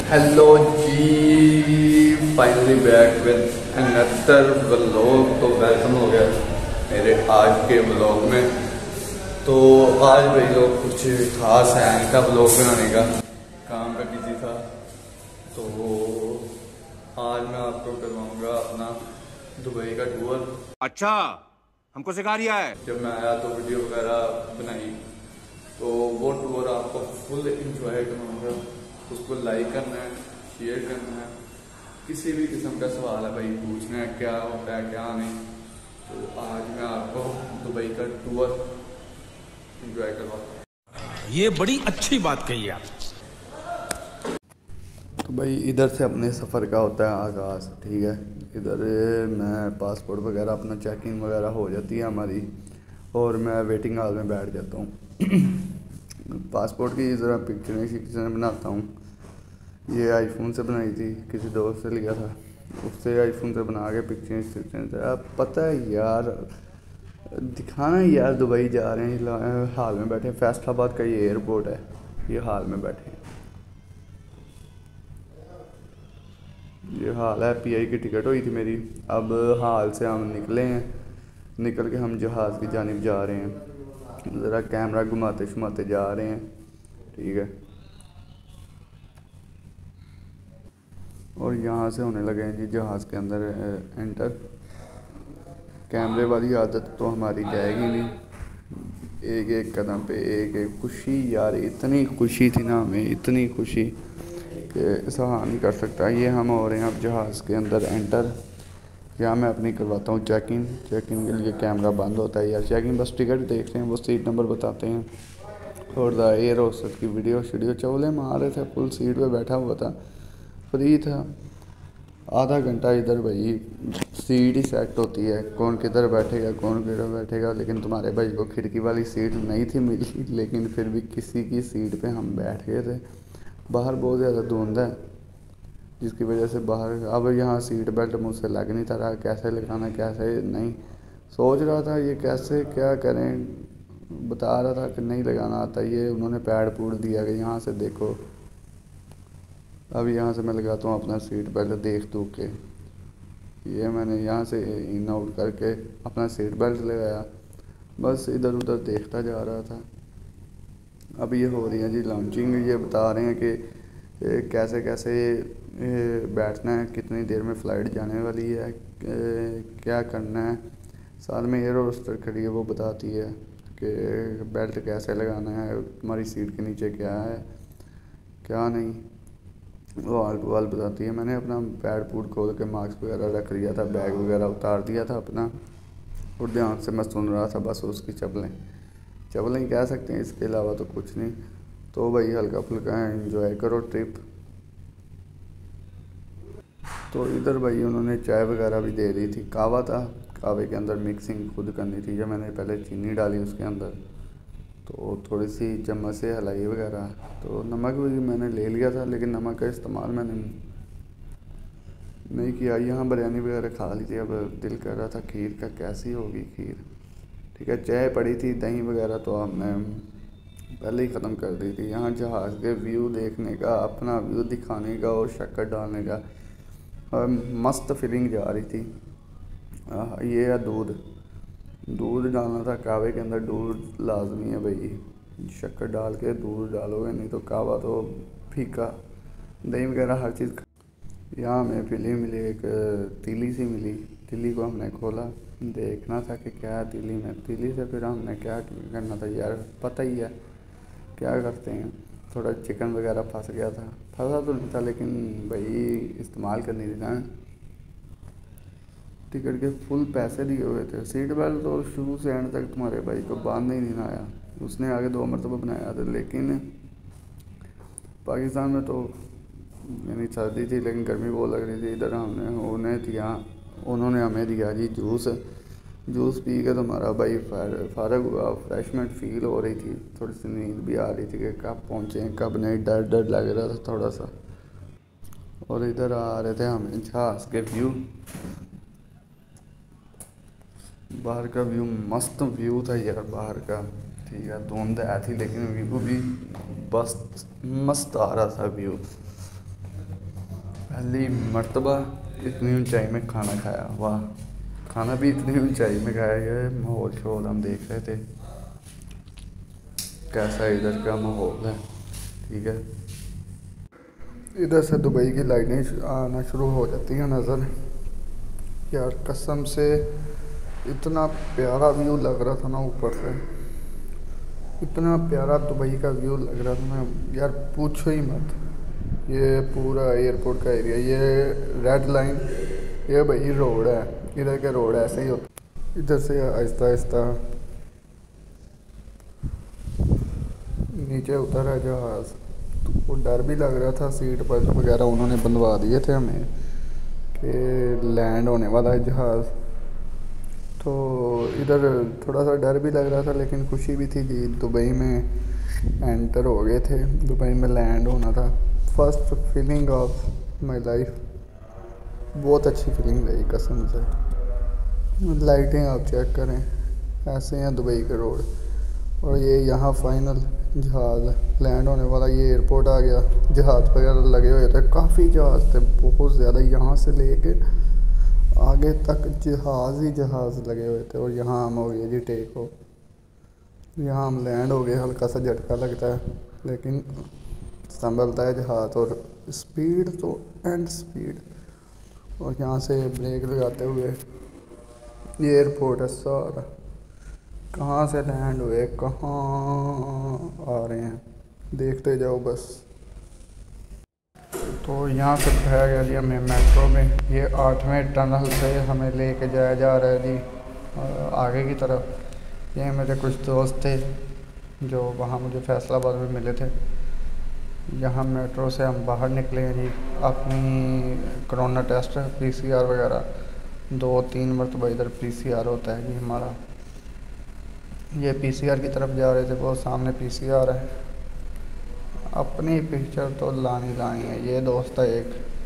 Hello जी, finally back with another vlog. तो welcome हो गया मेरे आज के व्लॉग में। तो आज भाई लोग कुछ खास है इनका व्लॉग बनाने का, काम का बिजी था। तो आज मैं आपको करवाऊंगा अपना दुबई का टूर। अच्छा, हमको सिखा रिया है। जब मैं आया तो वीडियो वगैरह बनाई, तो वो टूर आपको फुल इंजॉय करवाऊंगा। उसको लाइक करना है, शेयर करना है। किसी भी किस्म का सवाल है भाई पूछना है, क्या होता है क्या नहीं। तो आज मैं आपको दुबई का टूर इंजॉय करवाता हूँ। ये बड़ी अच्छी बात कही आप। तो भाई इधर से अपने सफ़र का होता है आगाज़, ठीक है। इधर मैं पासपोर्ट वगैरह अपना चेकिंग वगैरह हो जाती है हमारी, और मैं वेटिंग हॉल में बैठ जाता हूँ। पासपोर्ट की ज़रा पिक्चरें बनाता हूँ। ये आईफोन से बनाई थी, किसी दोस्त से लिया था, उससे आईफोन से बना के पिक्चरें। अब पता है यार, दिखाना यार दुबई जा रहे हैं, हाल में बैठे। फैसलाबाद का ये एयरपोर्ट है, ये हाल में बैठे। ये हाल है, पीआई की टिकट हुई थी मेरी। अब हाल से हम निकले हैं, निकल के हम जहाज़ की जानिब जा रहे हैं। ज़रा कैमरा घुमाते शुमाते जा रहे हैं, ठीक है। और यहाँ से होने लगे हैं जी जहाज़ के अंदर एंटर। कैमरे वाली आदत तो हमारी जाएगी नहीं। एक एक कदम पे एक एक खुशी यार, इतनी खुशी थी ना हमें, इतनी खुशी कि सहा नहीं कर सकता। ये हम हो रहे हैं अब जहाज़ के अंदर एंटर। यहाँ मैं अपनी करवाता हूँ चेकिंग। चेकिंग के लिए कैमरा बंद होता है यार। चेकिंग बस टिकट देखते हैं, वो सीट नंबर बताते हैं। और द एयर होस्टेस की वीडियो चवले मार रहे थे। फुल सीट पे बैठा हुआ था, फ्री था। आधा घंटा इधर भाई सीट ही सेट होती है, कौन किधर बैठेगा कौन किधर बैठेगा। लेकिन तुम्हारे भाई को खिड़की वाली सीट नहीं थी मिली, लेकिन फिर भी किसी की सीट पे हम बैठ गए थे। बाहर बहुत ज़्यादा धुंध है, जिसकी वजह से बाहर। अब यहाँ सीट बेल्ट मुझसे लग नहीं था रहा, कैसे लगाना कैसे नहीं। सोच रहा था ये कैसे क्या करें, बता रहा था कि नहीं लगाना आता। ये उन्होंने पैड पूड दिया कि यहाँ से देखो। अब यहाँ से मैं लगाता हूँ अपना सीट बेल्ट देख दू के। ये मैंने यहाँ से इन आउट करके अपना सीट बेल्ट लगाया, बस इधर उधर देखता जा रहा था। अब ये हो रही है जी लॉन्चिंग। ये बता रहे हैं कि कैसे कैसे बैठना है, कितनी देर में फ़्लाइट जाने वाली है, क्या करना है। साथ में एयर होस्टेस खड़ी है, वो बताती है कि बेल्ट कैसे लगाना है, तुम्हारी सीट के नीचे क्या है क्या नहीं, वो आल टू आल बताती है। मैंने अपना पैड पूड खोल के मास्क वगैरह रख लिया था, बैग वगैरह उतार दिया था अपना, और ध्यान से मैं सुन रहा था बस उसकी चप्पलें कह सकते हैं, इसके अलावा तो कुछ नहीं। तो भाई हल्का फुल्का एंजॉय करो ट्रिप। तो इधर भाई उन्होंने चाय वगैरह भी दे दी थी, कहवा था, कहवे के अंदर मिक्सिंग खुद करनी थी। जब मैंने पहले चीनी डाली उसके अंदर, तो थोड़ी सी चम्मच से हलाई वगैरह। तो नमक भी मैंने ले लिया था, लेकिन नमक का इस्तेमाल मैंने नहीं किया। यहाँ बिरयानी वगैरह खा ली थी, अब दिल कर रहा था खीर का, कैसी होगी खीर, ठीक है। चाय पड़ी थी, दही वगैरह तो हमने पहले ही ख़त्म कर दी थी। यहाँ जहाज़ के व्यू देखने का, अपना व्यू दिखाने का और शक्कर डालने का मस्त फीलिंग जा रही थी। ये है दूध डालना था कहवे के अंदर। दूध लाजमी है भाई, शक्कर डाल के दूध डालोगे, नहीं तो कहवा तो फीका। दही वगैरह हर चीज़। यहाँ हमें फिली मिली, एक तीली सी मिली। तीली को हमने खोला, देखना था कि क्या है तीली में। तीली से फिर हमने क्या करना था यार, पता ही है क्या करते हैं। थोड़ा चिकन वगैरह फंस गया था, फंसा तो नहीं था, लेकिन भाई इस्तेमाल करनी थी ना। टिकट के फुल पैसे दिए हुए थे। सीट बेल्ट तो शुरू से एंड तक तुम्हारे भाई को बांधने ही नहीं आया, उसने आगे 2 मरतबा बनाया था। लेकिन पाकिस्तान में तो यानी सर्दी थी, लेकिन गर्मी बहुत लग रही थी। इधर उन्होंने हमें दिया जी जूस पी के तुम्हारा भाई फारग हुआ, फ्रेशमेंट फील हो रही थी। थोड़ी सी नींद भी आ रही थी कि कब पहुँचे कब नहीं, डर लग रहा था थोड़ा सा। और इधर आ रहे थे हमें जहाज़ के व्यू। बाहर का व्यू मस्त व्यू था यार, बाहर का, ठीक है। धुंध आई थी, लेकिन व्यू भी बस मस्त आ रहा था व्यू। पहली मर्तबा इतनी ऊंचाई में खाना खाया। वाह, खाना भी इतनी ऊंचाई में खाया गया है। माहौल शोल हम देख रहे थे कैसा इधर का माहौल है। ठीक है, इधर से दुबई की लाइटें आना शुरू हो जाती हैं नज़र। यार कसम से इतना प्यारा व्यू लग रहा था ना, ऊपर से इतना प्यारा दुबई का व्यू लग रहा था ना यार, पूछो ही मत। ये पूरा एयरपोर्ट का एरिया, ये रेड लाइन, ये भाई रोड है, इधर के रोड ऐसे ही होता। इधर से आहिस्ता आहिस्ता नीचे उतर है जहाज़। तो डर भी लग रहा था, सीट पर वगैरह उन्होंने बनवा दिए थे हमें कि लैंड होने वाला है जहाज़। तो इधर थोड़ा सा डर भी लग रहा था, लेकिन खुशी भी थी कि दुबई में एंटर हो गए थे, दुबई में लैंड होना था। First feeling of my life, बहुत अच्छी फीलिंग रही कसम से। लाइटें आप चेक करें, ऐसे हैं दुबई के रोड। और ये यहाँ फाइनल जहाज़ लैंड होने वाला, ये एयरपोर्ट आ गया। जहाज़ वगैरह लगे हुए थे, काफ़ी जहाज़ थे, बहुत ज़्यादा, यहाँ से लेके आगे तक जहाज़ ही जहाज़ लगे हुए थे। और यहाँ हम हो गए जी टेक हो, यहाँ हम लैंड हो गए। हल्का सा झटका लगता है लेकिन संभलता है जहाज़, और स्पीड तो एंड स्पीड। और यहाँ से ब्रेक लगाते हुए, ये एयरपोर्ट है सारा। कहाँ से लैंड हुए, कहाँ आ रहे हैं, देखते जाओ बस। तो यहाँ से दिखाया गया जी हमें मेट्रो में, ये 8वें टनल से हमें लेके जाया जा रहा है जी आगे की तरफ। ये मेरे कुछ दोस्त थे जो वहाँ मुझे फैसलाबाद में मिले थे। यहाँ मेट्रो से हम बाहर निकले हैं जी। अपनी कोरोना टेस्ट, PCR वगैरह 2-3 मरतबा इधर PCR होता है जी हमारा। ये PCR की तरफ जा रहे थे, बहुत सामने PCR है। अपनी पिक्चर तो लानी है। ये दोस्त है एक,